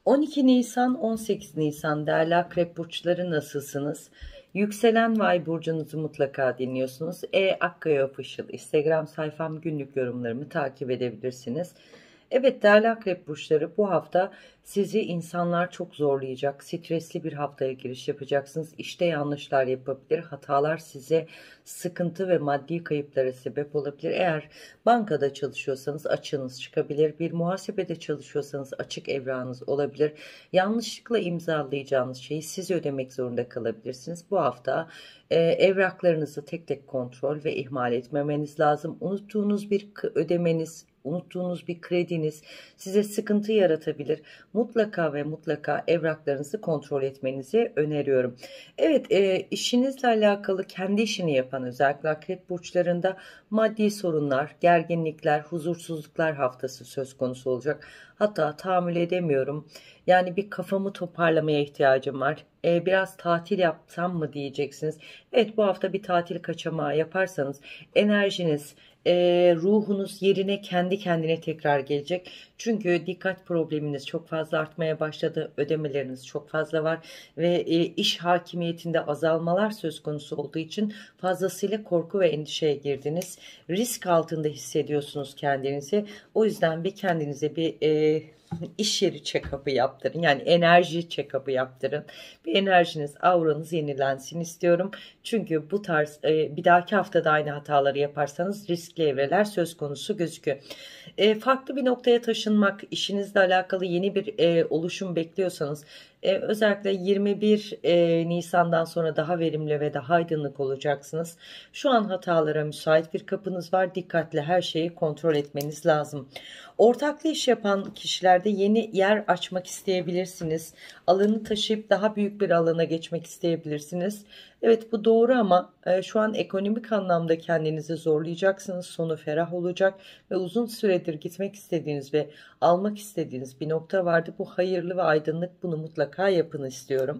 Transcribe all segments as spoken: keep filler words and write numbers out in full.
on iki Nisan on sekiz Nisan değerli akrep burçları, nasılsınız? Yükselen ve ay burcunuzu mutlaka dinliyorsunuz. E Akkaya Official Instagram sayfam, günlük yorumlarımı takip edebilirsiniz. Evet değerli akrep burçları, bu hafta sizi insanlar çok zorlayacak. Stresli bir haftaya giriş yapacaksınız. İşte yanlışlar yapabilir. Hatalar size sıkıntı ve maddi kayıplara sebep olabilir. Eğer bankada çalışıyorsanız açığınız çıkabilir. Bir muhasebede çalışıyorsanız açık evrağınız olabilir. Yanlışlıkla imzalayacağınız şeyi siz ödemek zorunda kalabilirsiniz. Bu hafta e, evraklarınızı tek tek kontrol ve ihmal etmemeniz lazım. Unuttuğunuz bir ödemeniz, unuttuğunuz bir krediniz size sıkıntı yaratabilir. Mutlaka ve mutlaka evraklarınızı kontrol etmenizi öneriyorum. Evet, e, işinizle alakalı kendi işini yapan özellikle akrep burçlarında maddi sorunlar, gerginlikler, huzursuzluklar haftası söz konusu olacak. Hatta tahammül edemiyorum. Yani bir kafamı toparlamaya ihtiyacım var. E, biraz tatil yapsam mı diyeceksiniz. Evet, bu hafta bir tatil kaçamağı yaparsanız enerjiniz, e, ruhunuz yerine kendi kendine tekrar gelecek. Çünkü dikkat probleminiz çok fazla artmaya başladı. Ödemeleriniz çok fazla var ve e, iş hakimiyetinde azalmalar söz konusu olduğu için fazlasıyla korku ve endişeye girdiniz. Risk altında hissediyorsunuz kendinizi. O yüzden bir kendinize bir e, iş yeri check-up'ı yaptırın. Yani enerji check-up'ı yaptırın. Bir enerjiniz, auranız yenilensin istiyorum. Çünkü bu tarz e, bir dahaki haftada aynı hataları yaparsanız riskli evreler söz konusu gözüküyor. E, farklı bir noktaya taşınmak, işinizle alakalı yeni bir e, oluşum bekliyorsanız, e, özellikle yirmi bir e, Nisan'dan sonra daha verimli ve daha aydınlık olacaksınız. Şu an hatalara müsait bir kapınız var. Dikkatli her şeyi kontrol etmeniz lazım. Ortaklı iş yapan kişilerde yeni yer açmak isteyebilirsiniz. Alanı taşıyıp daha büyük bir alana geçmek isteyebilirsiniz. Evet, bu doğru ama e, şu an ekonomik anlamda kendinizi zorlayacaksınız. Sonu ferah olacak ve uzun süredir gitmek istediğiniz ve almak istediğiniz bir nokta vardı. Bu hayırlı ve aydınlık, bunu mutlaka yapın istiyorum.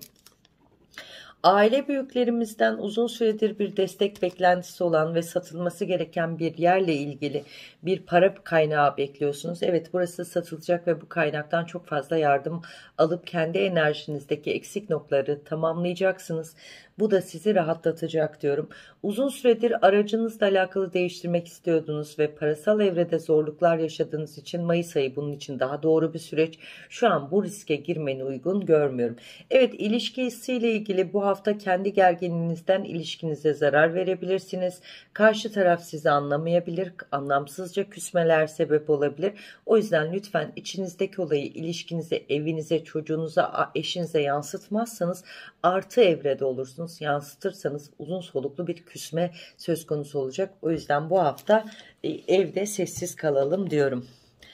Aile büyüklerimizden uzun süredir bir destek beklentisi olan ve satılması gereken bir yerle ilgili bir para kaynağı bekliyorsunuz. Evet, burası satılacak ve bu kaynaktan çok fazla yardım alıp kendi enerjinizdeki eksik noktaları tamamlayacaksınız. Bu da sizi rahatlatacak diyorum. Uzun süredir aracınızla alakalı değiştirmek istiyordunuz ve parasal evrede zorluklar yaşadığınız için Mayıs ayı bunun için daha doğru bir süreç. Şu an bu riske girmeni uygun görmüyorum. Evet, ilişkisiyle ilgili bu hafta kendi gerginliğinizden ilişkinize zarar verebilirsiniz. Karşı taraf sizi anlamayabilir, anlamsızca küsmeler sebep olabilir. O yüzden lütfen içinizdeki olayı ilişkinize, evinize, çocuğunuza, eşinize yansıtmazsanız artı evrede olursunuz. Yansıtırsanız uzun soluklu bir küsme söz konusu olacak. O yüzden bu hafta evde sessiz kalalım diyorum.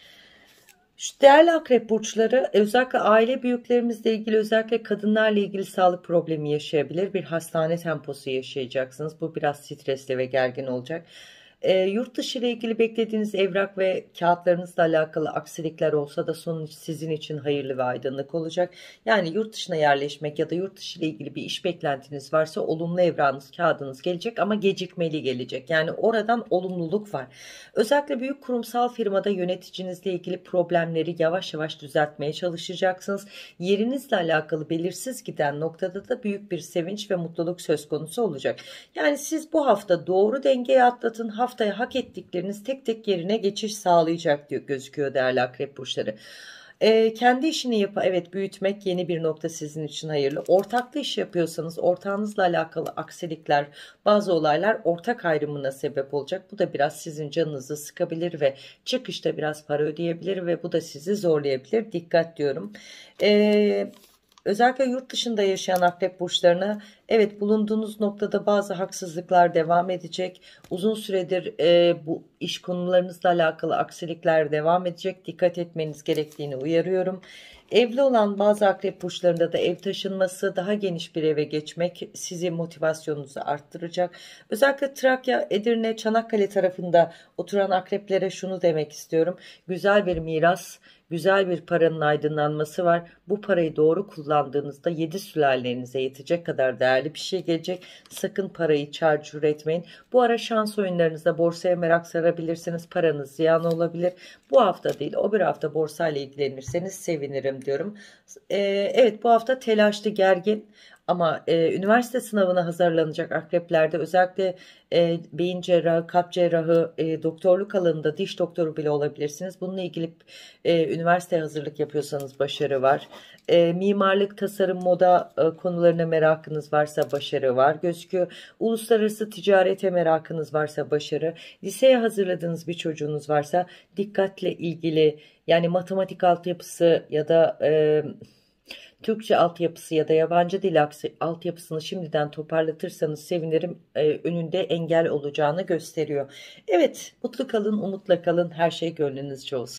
Şu değerli akrep burçları, özellikle aile büyüklerimizle ilgili, özellikle kadınlarla ilgili sağlık problemi yaşayabilir. Bir hastane temposu yaşayacaksınız. Bu biraz stresli ve gergin olacak. E, yurt dışı ile ilgili beklediğiniz evrak ve kağıtlarınızla alakalı aksilikler olsa da sonuç sizin için hayırlı ve aydınlık olacak. Yani yurt dışına yerleşmek ya da yurt dışı ile ilgili bir iş beklentiniz varsa olumlu evrağınız, kağıdınız gelecek ama gecikmeli gelecek. Yani oradan olumluluk var. Özellikle büyük kurumsal firmada yöneticinizle ilgili problemleri yavaş yavaş düzeltmeye çalışacaksınız. Yerinizle alakalı belirsiz giden noktada da büyük bir sevinç ve mutluluk söz konusu olacak. Yani siz bu hafta doğru dengeyi atlatın. Haftaya hak ettikleriniz tek tek yerine geçiş sağlayacak diyor, gözüküyor değerli akrep burçları. Ee, kendi işini yap, evet, büyütmek yeni bir nokta sizin için hayırlı. Ortaklı iş yapıyorsanız ortağınızla alakalı aksilikler, bazı olaylar ortak ayrımına sebep olacak. Bu da biraz sizin canınızı sıkabilir ve çıkışta biraz para ödeyebilir ve bu da sizi zorlayabilir. Dikkat diyorum. Eee Özellikle yurt dışında yaşayan akrep burçlarına, evet, bulunduğunuz noktada bazı haksızlıklar devam edecek. Uzun süredir e, bu iş konularınızla alakalı aksilikler devam edecek. Dikkat etmeniz gerektiğini uyarıyorum. Evli olan bazı akrep burçlarında da ev taşınması, daha geniş bir eve geçmek sizi, motivasyonunuzu arttıracak. Özellikle Trakya, Edirne, Çanakkale tarafında oturan akreplere şunu demek istiyorum. Güzel bir miras, güzel bir paranın aydınlanması var. Bu parayı doğru kullandığınızda yedi sülalenize yetecek kadar değerli bir şey gelecek. Sakın parayı çarçur etmeyin. Bu ara şans oyunlarınızda borsaya merak sarabilirsiniz. Paranız ziyan olabilir. Bu hafta değil, o bir hafta borsayla ilgilenirseniz sevinirim diyorum. Ee, evet, bu hafta telaşlı, gergin. Ama e, üniversite sınavına hazırlanacak akreplerde özellikle e, beyin cerrahı, kalp cerrahı, e, doktorluk alanında diş doktoru bile olabilirsiniz. Bununla ilgili e, üniversiteye hazırlık yapıyorsanız başarı var. E, mimarlık, tasarım, moda e, konularına merakınız varsa başarı var gözüküyor. Uluslararası ticarete merakınız varsa başarı. Liseye hazırladığınız bir çocuğunuz varsa dikkatle ilgili, yani matematik altyapısı ya da e, Türkçe altyapısı ya da yabancı dil altyapısını şimdiden toparlatırsanız sevinirim. Ee, önünde engel olacağını gösteriyor. Evet, mutlu kalın, umutla kalın. Her şey gönlünüzce olsun.